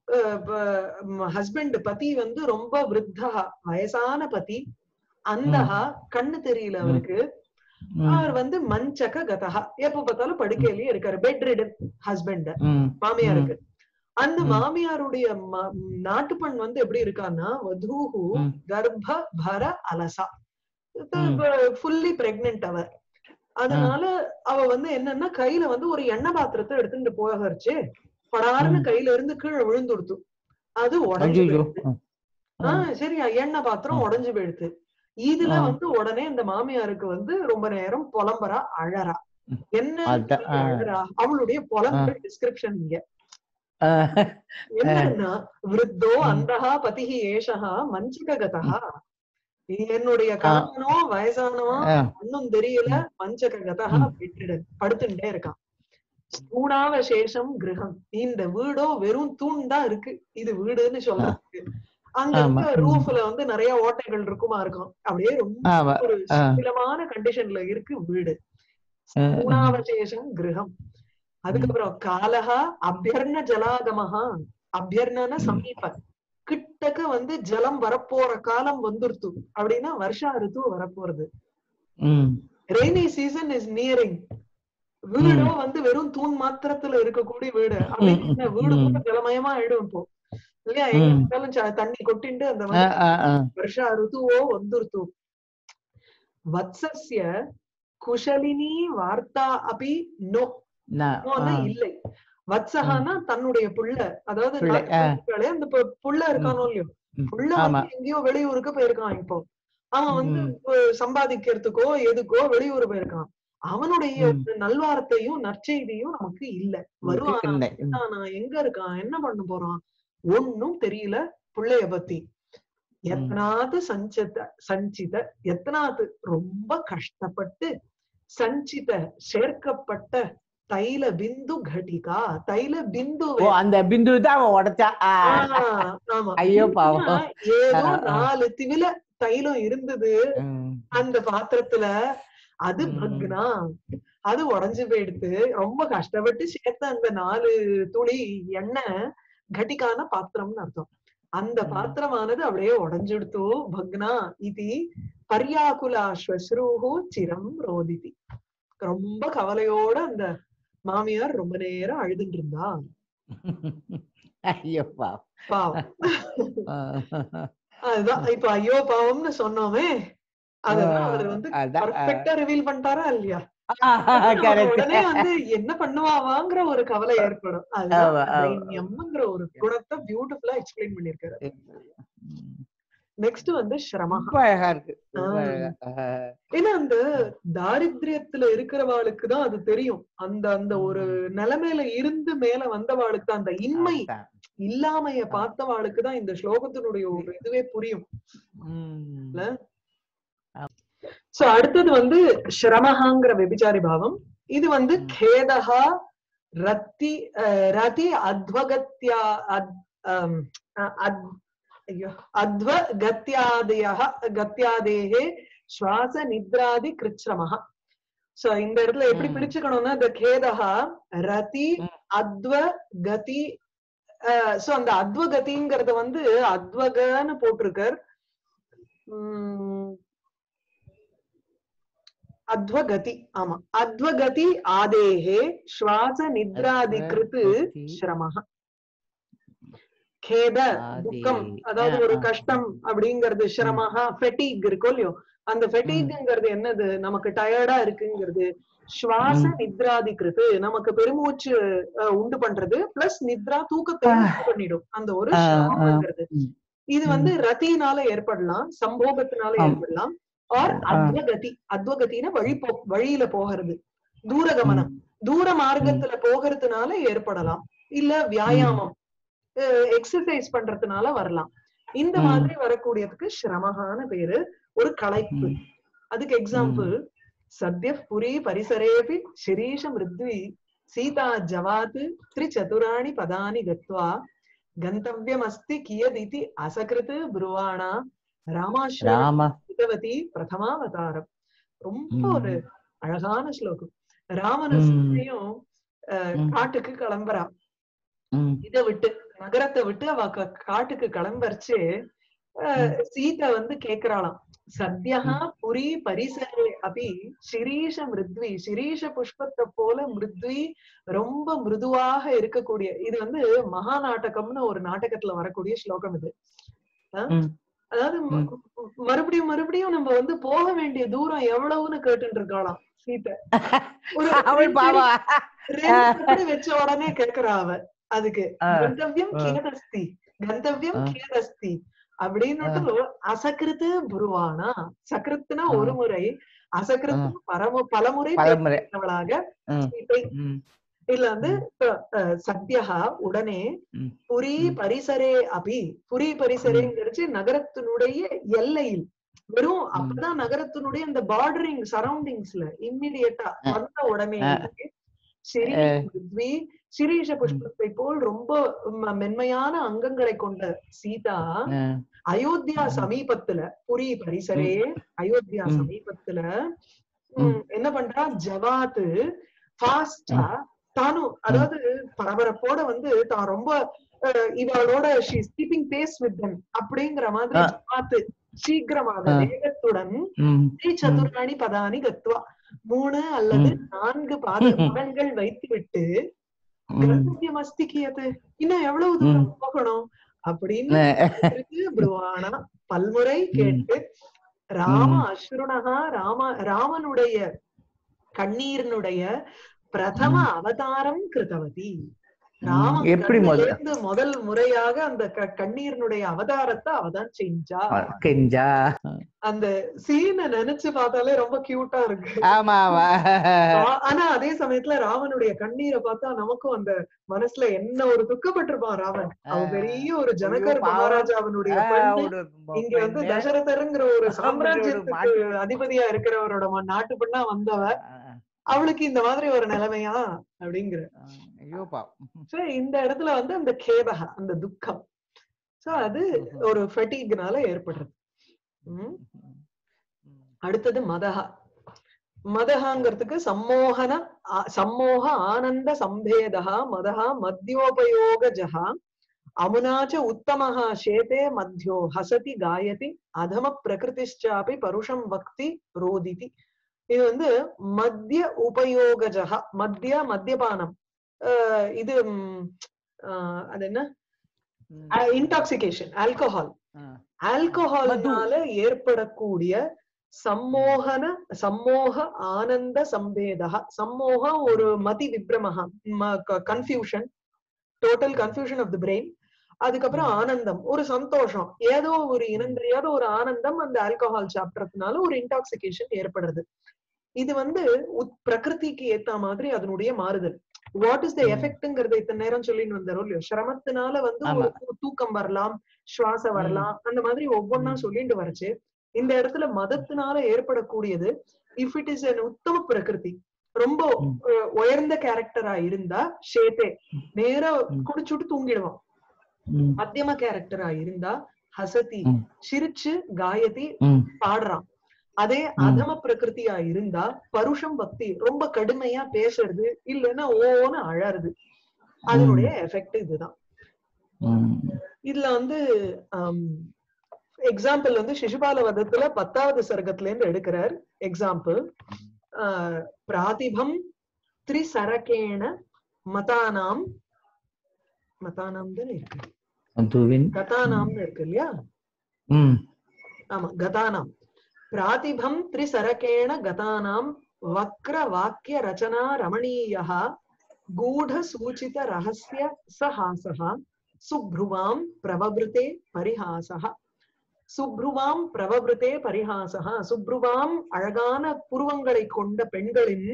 ஹஸ்பண்ட் பதி வந்து ரொம்ப விருத்தா வயசான பதி. அந்தஹா கண்ணு தெரியல அவருக்கு. அவர் வந்து மஞ்சக கதஹா எப்ப பார்த்தாலும் படுக்கையிலேயே இருக்காரு. பெட் ரிடன் ஹஸ்பண்ட் மாமியாருக்கு. அந்த மாமியாருடைய நாட்டுப்பண் வந்து எப்படி இருக்கான்னா வதூஹு கர்ப்ப பர அலசா, ஃபுல்லி பிரெக்னென்ட் அவர். அதனால அவ வந்து என்னன்னா கையில வந்து ஒரு எண்ணெய் பாத்திரத்தை எடுத்துட்டு போகச்சு படார்னு கையில இருந்து கீழே விழுந்துடுத்து. அது உடஞ்சு போயிடுது. சரியா, எண்ணெய் பாத்திரம் உடஞ்சு போயிடுது. இதுல வந்து உடனே இந்த மாமியாருக்கு வந்து ரொம்ப நேரம் புலம்பரா அழறா. என்ன அழறா? அவளுடைய புலம்புற டிஸ்கிரிப்ஷன் இங்க என்னன்னா விருத்தோ அந்தஹா பதிஹி ஏஷஹா மஞ்சக கதஹா. என்னுடைய கணவனோ வயசானவா ஒன்னும் தெரியல, மஞ்சக கதஹா விட்டுடு படுத்துட்டே இருக்கான். தூணாவசேஷம் கிரகம். இந்த வீடோ வெறும் தூண் தான் இருக்கு. இது வீடுன்னு சொல்றதுக்கு அங்க இருக்க ரூஃப்ல வந்து நிறைய ஓட்டைகள் இருக்குமா இருக்கும். அப்படியே ரொம்ப ஒரு சிலமான கண்டிஷன்ல இருக்கு வீடு. தூணாவசேஷம் கிரகம். அதுக்கப்புறம் காலஹா அபியர்ண ஜலாகமஹா. அபியர்ணன சமீப, கிட்டக்க வந்து ஜலம் வரப்போற காலம் வந்துருத்து. அப்படின்னா வருஷா ரித்து வரப்போறது. Rainy season is nearing. வீடோ வந்து வெறும் தூண் மாத்திரத்துல இருக்கக்கூடிய வீடு. அப்படின்னு வீடு கூட ஜலமயமா ஆயிடும் இப்போ இல்லையா. எங்க இருந்தாலும் தண்ணி கொட்டிண்டு அந்த வருஷா ருத்துவோ வந்துருத்து. வத்சஸ்ய குஷலினி வார்த்தா அபி நோ இல்லை. வத்சகானா தன்னுடைய புள்ள, அதாவது அந்த புள்ள இருக்கானோ இல்லையோ, புள்ள வந்து எங்கேயோ வெளியூருக்கு போயிருக்கான். இப்போ அவன் வந்து சம்பாதிக்கிறதுக்கோ எதுக்கோ வெளியூர் போயிருக்கான். அவனுடைய நல்வார்த்தையும் நற்செய்தியும் நமக்கு இல்ல. வருவானா, எங்க இருக்கான், என்ன பண்ண போறான், ஒன்னும் தெரியல பிள்ளைய பத்தி. எத்தனாவது சஞ்சித எத்தனாவது ரொம்ப கஷ்டப்பட்டு சஞ்சித சேர்க்கப்பட்ட தைல பிந்து கட்டிகா. தைல பிந்து, அந்த பிந்து தான் உடைச்சா. ஆமா, ஐயோ பாவம். ஏதோ 4 திவில தைலம் இருந்தது அந்த பாத்திரத்துல. அது பக்னா, அது உடஞ்சு போயிடுத்து. ரொம்ப கஷ்டப்பட்டு சேர்த்த அந்த 4 துளி எண்ணெய் கட்டிக்கான பாத்திரம்னு அர்த்தம். அந்த பாத்திரமானது அப்படியே உடஞ்சுடுத்து. பக்னா இது பர்யாகுலா ஸ்வஸ்ரூஹு சிரம் ரோதிதி. ரொம்ப கவலையோட அந்த மாமியார் ரொம்ப நேரம் அழுதுட்டு இருந்தா. ஐயோ பாவம். அதுதான் இப்ப ஐயோ பாவம்னு சொன்னோமே, அதுதான் அவர் வந்து பர்ஃபெக்ட்டா ரிவீல் பண்ணிட்டாரா இல்லையா. உடனே வந்து என்ன பண்ணுவாவாங்கிற ஒரு கவலை ஏற்படும். அதுதான் ஒரு குணத்தை பியூட்டிஃபுல்லா எக்ஸ்பிளைன் பண்ணிருக்காரு. நெக்ஸ்ட் வந்து ஸ்ரமஹா. ஏன்னா அந்த தாரித்ரியத்துல இருக்கிறவாளுக்கு தான் அது தெரியும். அந்த அந்த ஒரு நிலைமையில இருந்து மேல வந்தவாளுக்கு அந்த இன்மை இல்லாமைய பார்த்தவாளுக்கு தான் இந்த ஸ்லோகத்தினுடைய ஒரு இதுவே புரியும். சோ அடுத்தது வந்து ஸ்ரமஹாங்கிற விபிச்சாரி பாவம். இது வந்து கேதஹா ரத்தி ரதி அத்வகத்யா கத்யாதேஹே ஸ்வாச நித்ராதி கிருச்ரமஹா. சோ இந்த இடத்துல எப்படி பிரிச்சுக்கணும்னா இந்த கேதஹா ரதி அத்வகதி. சோ அந்த அத்வகதிங்கிறத வந்து அத்வகன்னு போட்டிருக்கார். அத்வகதி, ஆமா, அத்வகதி ஆதேஹே ஸ்வாச நித்ராதி கிருத்து ஸ்ரமஹ. கேத துக்கம், அதாவது ஒரு கஷ்டம் அப்படிங்கிறது ஸ்ரமஹா. ஃபெட்டிக் இருக்கோ இல்லையோ, அந்த ஃபெட்டிக்ங்கிறது என்னது, நமக்கு டயர்டா இருக்குங்கிறது. ஸ்வாச நித்ராதி கிருத்து நமக்கு பெருமூச்சு உண்டு பண்றது, பிளஸ் நித்ரா தூக்கத்தை பண்ணிடும் அந்த ஒரு ஸ்ரமங்கிறது. இது வந்து ரத்தினால ஏற்படலாம், சம்போகத்தினால ஏற்படலாம். ஆர் அத்வகதி, அத்வகத்தின வழியில போகிறது, தூரகமனம், தூர மார்க்கத்துல போகிறதுனால ஏற்படலாம். இல்ல வியாயாமம் எக்ஸசைஸ் பண்றதுனால வரலாம். இந்த மாதிரி வரக்கூடியதுக்கு ஸ்ரமஹான பேரு, ஒரு களைப்பு. அதுக்கு எக்ஸாம்பிள் சத்ய புரி பரிசரேபி சிரீஷ மிருத்வி சீதா ஜவாத் த்ரிசதுராணி பதானி கத்வா கந்தவ்யம் அஸ்தி கியதிதி அசகிருத் ப்ருவாணா ராமாஸ்ரவதி பிரதமாவதாரம். ரொம்ப ஒரு அழகான ஸ்லோகம். ராமன சீதையும் காட்டுக்கு கிளம்புறா. இத விட்டு நகரத்தை விட்டு அவ காட்டுக்கு கிளம்பரிச்சு சீதை வந்து கேக்குறாளாம், சத்யா புரி பரிசரே அபி சிரீஷ மிருத்வி, சிரீஷ புஷ்பத்தை போல மிருத்வி, ரொம்ப மிருதுவாக இருக்கக்கூடிய, இது வந்து மகா நாடகம்னு ஒரு நாடகத்துல வரக்கூடிய ஸ்லோகம் இது. அதாவது மறுபடியும் மறுபடியும் நம்ம வந்து போக வேண்டிய தூரம் எவ்வளவுன்னு கேட்டுட்டு இருக்காளாம் சீதை. ஒரு வச்ச உடனே கேக்குறா அவ, அதுக்கு கந்தவ்யம் கியதஸ்தி, கந்தவ்யம் கியதஸ்தி அப்படின்னு அசகிருத்து புருவானா, சகிருத்துனா ஒரு முறை, அசகிருத்து பலமுறை பேசுறவளாக சீதை. இதுல வந்து சத்யா உடனே புரி பரிசரே அபி, புரி பரிசரேங்கிறச்சு நகரத்தினுடைய எல்லையில், வெறும் அப்பதான் நகரத்தினுடைய அந்த பார்டரிங் சரௌண்டிங்ஸ்ல இம்மிடியட்டா வந்த உடனே சிரீஷ புஷ்பத்தை போல் ரொம்ப மென்மையான அங்கங்களை கொண்ட சீதா அயோத்தியா சமீபத்துல, புரி பரிசரே அயோத்தியா சமீபத்துல என்ன பண்றா, ஜவாத்து ஃபாஸ்டா தானும், அதாவது பரபரப்போட வந்து தான் ரொம்ப இவளோட கீப்பிங் பேஸ் வித் தம் அப்படிங்கிற மாதிரி ஜவாத்து சீக்கிரமாக வேகத்துடன் சதுர்ணாணி பதானி கத்துவா, 3 அல்லது 4 பதங்கள் வைத்து விட்டு கர்த்தவியம் அஸ்திக்கியது, இன்னும் எவ்வளவு தூரம் போகணும் அப்படின்னு புருவானா பல்முறை கேட்டு, ராம அஸ்ருணகா, ராமனுடைய கண்ணீரினுடைய பிரதம அவதாரம் கிருதவதி, ராமன் முதல் முறையாக அந்த கண்ணீரினுடைய அவதாரத்தை அவதான் செஞ்சா. அந்த சீனை நினைச்சு பார்த்தாலே ரொம்ப கியூட்டா இருக்கு. ஆனா அதே சமயத்துல ராமனுடைய கண்ணீரை பார்த்தா நமக்கும் அந்த மனசுல என்ன ஒரு துக்கப்பட்டிருப்பான் ராமன். அவன் பெரிய ஒரு ஜனகர் மகாராஜாவினுடைய பெண்ணு, இங்க வந்து தசரதருங்கிற ஒரு சாம்ராஜ்யத்துக்கு அதிபதியா இருக்கிறவரோட நாட்டு பெண்ணா வந்தவ, அவளுக்கு இந்த மாதிரி ஒரு நிலைமையா அப்படிங்கிற இந்த இடத்துல வந்து அந்த கேபக, அந்த துக்கம், சோ அது ஒரு ஃபெட்டிக்னால ஏற்படுறது. அடுத்தது மதஹா. மதஹாங்கிறதுக்கு சம்மோக ஆனந்த சம்பேதா, மதஹா மத்யோபயோகஜஹா, அமுனாச்ச உத்தமஹா சேதே மத்யோ ஹசதி காயதி, அதம பிரகிருதிச்சாபி பருஷம் வக்தி ரோதிதி. இது வந்து மத்திய உபயோகஜஹா, மத்தியபானம், இது அது என்ன, இன்டாக்சிகேஷன், ஆல்கஹால்னால ஏற்படக்கூடிய சம்மோக ஆனந்த சம்பேதா. சம்மோகம் ஒரு மதி விப்ரமஹா, confusion, total confusion of the brain. அதுக்கப்புறம் ஆனந்தம், ஒரு சந்தோஷம், ஏதோ ஒரு இனந்தெரியாத ஒரு ஆனந்தம் அந்த ஆல்கஹால் சாப்பிடறதுனால ஒரு இன்டாக்சிகேஷன் ஏற்படுறது. இது வந்து பிரகிருதிக்கு ஏத்த மாதிரி அதனுடைய மாறுதல். வாட் இஸ் த எஃபெக்ட்ங்கிறத இத்தனை நேரம் சொல்லின்னு வந்தாரோ இல்லையோ, சிரமத்தினால வந்து ஒரு தூக்கம் வரலாம், சுவாசம் வரலாம், அந்த மாதிரி ஒவ்வொன்னா சொல்லிட்டு வரச்சு. இந்த இடத்துல மதத்தினால ஏற்படக்கூடியது, இஃப் இட் இஸ் an உத்தம பிரகிருதி, ரொம்ப உயர்ந்த கேரக்டரா இருந்தா ஷேதே நேரா குடிச்சுட்டு தூங்கிடுவான். மத்தியம கேரக்டரா இருந்தா ஹசதி சிரிச்சு, காயதி பாடுறான். அதே அதம பிரகிருதியா இருந்தா பருஷம் பக்தி, ரொம்ப கடுமையா பேசுறது, இல்லைன்னா ஓன்னு அழறது. அதனுடைய எஃபெக்ட் இதுதான். இதுல வந்து எக்ஸாம்பிள் வந்து சிசுபால வதத்துல 10வது சர்க்கத்துல இருந்து எடுக்கிறார் எக்ஸாம்பிள். பிராதிபம் த்ரிசரகேண மதானாம், மதானாம் தான் இருக்கு, கதானாம்னு இருக்கு இல்லையா? ஆமா, கதானாம். பிராதிபம் த்ரிசரகேண கதானாம் வக்ர வாக்கிய ரச்சனா ரமணீயः गूढ सूचित रहस्य सहासः सुभ्रुवां प्रववृते परिहासः. சுப்ருவாம் பிரவவிருத்தே பரிஹாசா, சுப்ருவாம் அழகான புருவங்களை கொண்ட பெண்களின்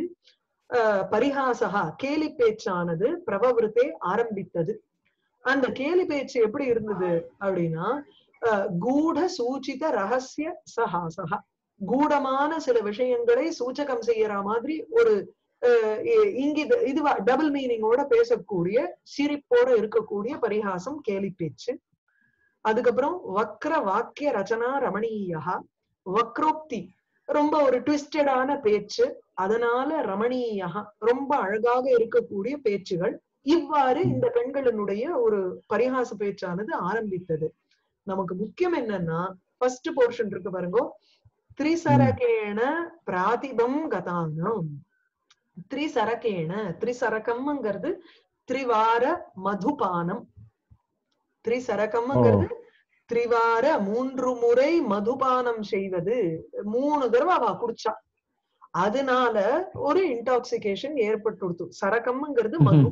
பரிஹாசா கேலி பேச்சானது பிரவவிருத்தே ஆரம்பித்தது. அந்த கேலி பேச்சு எப்படி இருந்தது அப்படின்னா, கூட சூச்சித ரகசிய சஹாசா, கூடமான சில விஷயங்களை சூச்சகம் செய்யற மாதிரி ஒரு இங்கித இதுவா டபுள் மீனிங்கோட பேசக்கூடிய, சிரிப்போட இருக்கக்கூடிய பரிஹாசம் கேலி பேச்சு. அதுக்கப்புறம் வக்ர வாக்கிய ரச்சனா ரமணீயா, வக்ரோக்தி ரொம்ப ஒரு ட்விஸ்டடான பேச்சு, அதனால ரமணீயா ரொம்ப அழகாக இருக்கக்கூடிய பேச்சுகள். இவ்வாறு இந்த பெண்களினுடைய ஒரு பரிகாச பேச்சானது ஆரம்பித்தது. நமக்கு முக்கியம் என்னன்னா ஃபர்ஸ்ட் போர்ஷன் இருக்கு பாருங்க, திரிசரகேண பிராதிபம் கதானம். திரிசரகேண, திரிசரகம்ங்கிறது திரிவார மதுபானம். திரிசரகம்ங்கிறது திரிவார 3 முறை மதுபானம் செய்வது, 3 தடவை அவ குடிச்சா, அதனால ஒரு இன்டாக்சிகேஷன் ஏற்பட்டு. சரகம்ங்கிறது மது,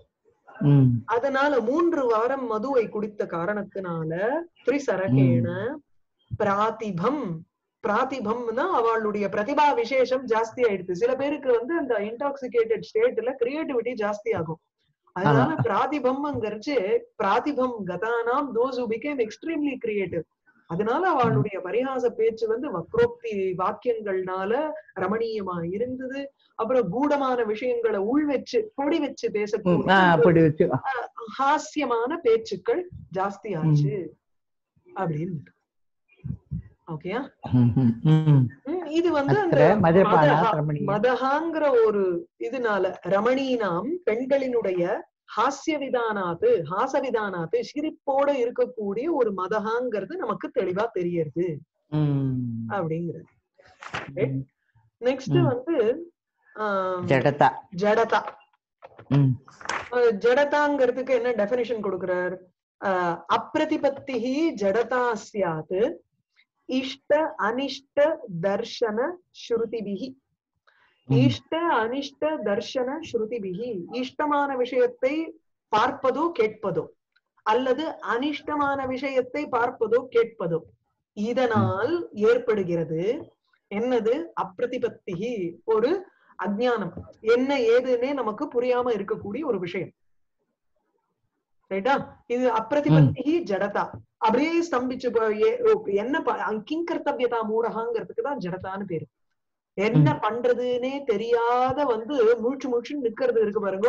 அதனால 3 வாரம் மதுவை குடித்த காரணத்தினால திரிசரகேண பிராதிபம். பிராதிபம்னா அவளுடைய பிரதிபா விசேஷம் ஜாஸ்தி ஆயிடுது. சில பேருக்கு வந்து அந்த இன்டாக்சிகேட்டட் ஸ்டேட்ல கிரியேட்டிவிட்டி ஜாஸ்தி ஆகும். அதனால பிராதிபம்ங்கிறச்சு பிராதிபம் கதானாம் those who became extremely creative. அதனால அவளுடைய பரிகாச பேச்சு வந்து வக்ரோக்தி வாக்கியங்கள்னால ரமணீயமா இருந்தது. அப்புறம் கூடமான விஷயங்களை உள் வச்சு பொடி வச்சு பேசக்கூடிய ஹாஸ்யமான பேச்சுக்கள் ஜாஸ்தி ஆச்சு அப்படின்னு. ஓகேயா? இது வந்து அந்த மதஹாங்கிற ஒரு இதனால ரமணீனாம் பெண்களினுடைய ஹாஸ்யவிதானாத்து, ஹாசவிதானாத்து சிரிப்போட இருக்கக்கூடிய ஒரு மதஹாங்கிறது நமக்கு தெளிவா தெரியுது அப்படிங்கிறது. நெக்ஸ்ட் வந்து ஜடதா. ஜடதா ஜடதாங்கிறதுக்கு என்ன டெபினிஷன் கொடுக்கிறார்? அப்ரதிபத்திஹி ஜடதா ஸ்யாத் இஷ்ட அனிஷ்ட தர்ஷன ஸ்ருதிபிஹி. இஷ்ட அனிஷ்ட தர்ஷன ஸ்ருதிபிஹி, இஷ்டமான விஷயத்தை பார்ப்பதோ கேட்பதோ அல்லது அனிஷ்டமான விஷயத்தை பார்ப்பதோ கேட்பதோ இதனால் ஏற்படுகிறது என்னது? அப்ரதிபத்திஹி, ஒரு அஜ்ஞானம், என்ன ஏதுன்னே நமக்கு புரியாம இருக்கக்கூடிய ஒரு விஷயம். ரைட்டா? இது அப்ரதிபத்திஹி ஜடதா. அப்படியே ஸ்தம்பிச்சு என்ன கிங்கர்த்தவ்யதா மூடகாங்கிறதுக்கு தான் ஜடதான்னு பேரு. என்ன பண்றதுன்னே தெரியாத வந்து மூச்சு மூச்சுன்னு நிக்கிறது இருக்கு பாருங்க,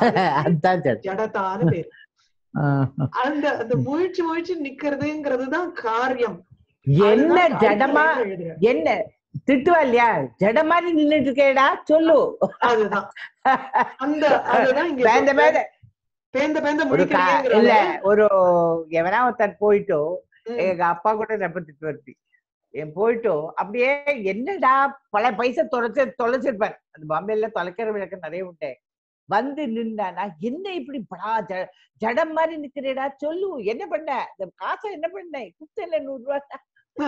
ஜடதான்னு பேரு. அந்த அந்த மூச்சு மூச்சு நிக்கிறதுங்கிறதுதான் காரியம். என்ன ஜடமா, என்ன திட்டுவா இல்லையா, ஜட மாதிரி நின்னுட்டு இருக்கேடா சொல்லு. அதுதான் அந்த அதுதான் இங்க பேந்த பேந்த முடிக்கிறீங்க. இல்ல ஒரு எவனா ஒருத்தர் போயிட்டோ, எங்க அப்பா கூட ரொம்ப திட்டு வருது. என் போயிட்டோ அப்படியே என்னடா பல பைசா தொலைச்சிருப்பார். அந்த பாம்பேல தொலைக்கிற விளக்கு நிறைய உண்டே. வந்து நின்னானா என்ன இப்படி ஜடம் மாதிரி நிக்கிறேடா சொல்லு, என்ன பண்ண, இந்த காசை என்ன பண்ண, குத்தல 100 ரூபாய்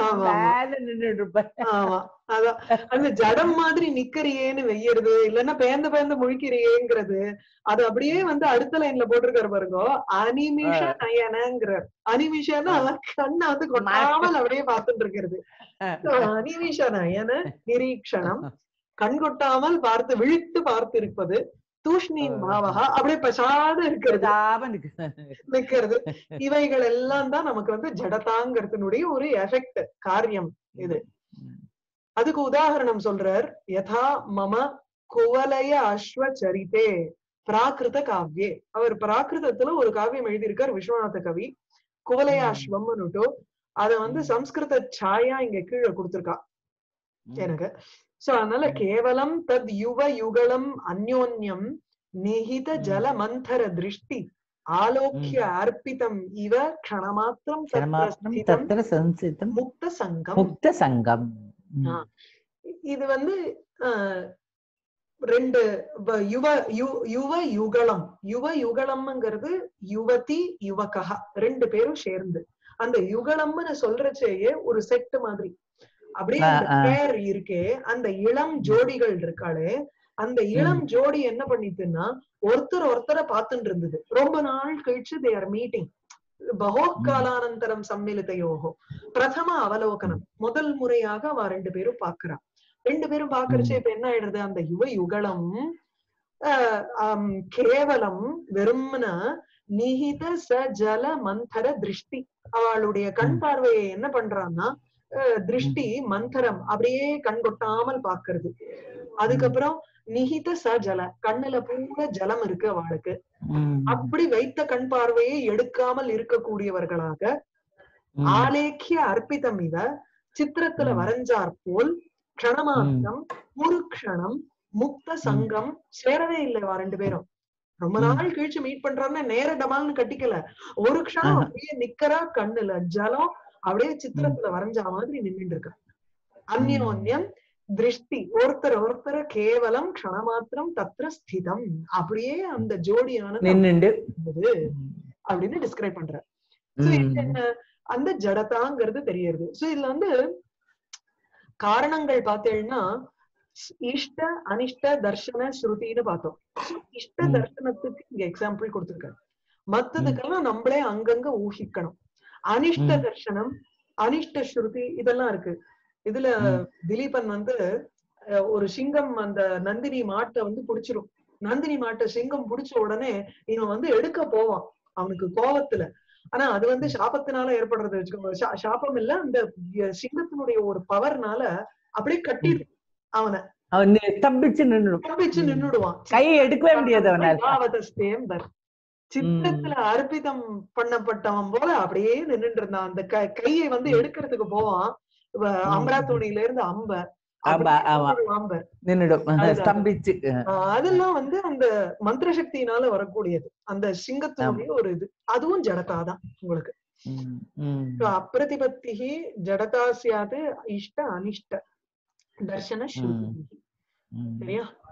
அந்த ஜடம் மாதிரி நிக்கிறியேன்னு வெய்யறது, இல்லன்னா பேந்த பேந்த முழிக்கிறியேங்கிறது, அது அப்படியே வந்து அடுத்த லைன்ல போட்டிருக்காரு பாருங்க, அனிமிஷ நயனங்கிறார். அனிமிஷன்னா கண்ணை வந்து கொட்டாமல் அப்படியே பார்த்துட்டு இருக்கிறது. அனிமிஷ நயன நிரீக்ஷணம், கண் கொட்டாமல் பார்த்து விழித்து பார்த்து இருப்பது. தூஷ்ணின் பாவகா, அப்படியே பசாத நிக்கிறது. இவைகள் எல்லாம் தான் நமக்கு வந்து ஜடதாங்கிறதுனுடைய ஒரு எஃபெக்ட், காரியம் இது. அதுக்கு உதாரணம் சொல்றார். யதா மம குவலய அஸ்வ சரிதே பிராகிருத காவ்யே. அவர் பிராகிருதத்துல ஒரு காவியம் எழுதியிருக்கார் விஸ்வநாத கவி, குவலய அஸ்வம்னுட்டோ. அத வந்து சம்ஸ்கிருத சாயா இங்க கீழே கொடுத்திருக்கா எனக்கு. சோ அதனால கேவலம் தத் யுவ யுகலம் அந்யோன்யம் நிஹித ஜல மந்தர திருஷ்டி ஆலோக்கிய அர்ப்பிதம் இவ க்ஷணமாத்திரம் முக்த சங்கம். முக்த சங்கம் இது வந்து ரெண்டு யுவ யுகலம். யுவ யுகலம்ங்கிறது யுவதி யுவகா ரெண்டு பேரும் சேர்ந்து அந்த யுகலம்னு சொல்றச்சேயே ஒரு செட்டு மாதிரி அப்படியே அந்த பேர் இருக்கே. அந்த இளம் ஜோடிகள் இருக்காளே, அந்த இளம் ஜோடி என்ன பண்ணிட்டுன்னா ஒருத்தரை பார்த்துட்டு இருந்தது. ரொம்ப நாள் கழிச்சு they are meeting. பகோத்காலானந்தரம் சம்மிலிதையோகோ பிரதம அவலோகனம், முதல் முறையாக அவ ரெண்டு பேரும் பாக்குறா. ரெண்டு பேரும் பாக்குறச்சே இப்ப என்ன ஆயிடுறது, அந்த யுவ யுகலம் கேவலம் வெறும்ன நிஹித சஜல மந்தர திருஷ்டி, அவளுடைய கண் பார்வையை என்ன பண்றான்னா திருஷ்டி மந்தரம், அப்படியே கண் கொட்டாமல் பாக்குறது. அதுக்கப்புறம் நிஹித சஜல, கண்ணுல பூரா ஜலம் இருக்கு அவளுக்கு. அப்படி வைத்த கண் பார்வையை எடுக்காமல் இருக்கக்கூடியவர்களாக ஆலேக்கிய அர்ப்பிதம் இவ சித்திரத்துல வரைஞ்சார் போல் க்ஷணமாத்திரம் ஒரு க்ஷணம் முக்த சங்கம் சேரவே இல்லை வா ரெண்டு பேரும். ரொம்ப நாள் கழிச்சு மீட் பண்றாருன்னா நேர டமால்னு கட்டிக்கல, ஒரு க்ஷணம் அப்படியே நிக்கறா, கண்ணுல ஜலம் அப்படியே சித்திரத்துல வரைஞ்ச மாதிரி நின்றுட்டு இருக்க. அந்யோன்யம் திருஷ்டி, ஒருத்தர் ஒருத்தர் கேவலம் க்ஷணமாத்திரம் தத்ர ஸ்திதம், அப்படியே அந்த ஜோடியானது அப்படின்னு டிஸ்கிரைப் பண்ற. அந்த ஜடதாங்கிறது தெரியுது. சோ இதுல வந்து காரணங்கள் பார்த்தேன்னா இஷ்ட அனிஷ்ட தர்சன ஸ்ருதின்னு பார்த்தோம். இஷ்ட தர்சனத்துக்கு இங்க எக்ஸாம்பிள் கொடுத்திருக்காரு. மத்ததுக்கெல்லாம் நம்மளே அங்கங்க ஊகிக்கணும். அனிஷ்ட தர்சனம், அனிஷ்ட ஸ்ருதி இதெல்லாம் இருக்கு. இதுல திலீபன் வந்து ஒரு சிங்கம் அந்த நந்தினி மாட்டை வந்து புடிச்சிரும். நந்தினி மாட்டை சிங்கம் புடிச்ச உடனே இவன் வந்து எடுக்க போவான் அவனுக்கு கோபத்துல. ஆனா அது வந்து சாபத்தினால ஏற்படுறது வச்சுக்கோங்க. சாபம் இல்ல, அந்த சிங்கத்தினுடைய ஒரு பவர்னால அப்படியே கட்டிடும் அவனை. அவன் தப்பிச்சு நின்னுடுவான். கையை எடுக்கவே முடியாது அவனால. சித்தத்துல அர்ப்பிதம் பண்ணப்பட்டவன் போல அப்படியே நின்னுட்டு இருந்தான். அந்த கையை வந்து எடுக்கிறதுக்கு போவான். அம்பரா தோணியில இருந்து அதெல்லாம் வந்து அந்த மந்திர சக்தியினால வரக்கூடியது. அந்த சிங்கத்தினுடைய ஒரு இது, அதுவும் ஜடதாதான் உங்களுக்கு. அப்பிரதிபத்தி ஜடதா சியாது இஷ்ட அனிஷ்ட தர்சன ஸ்ருதி. சரியா?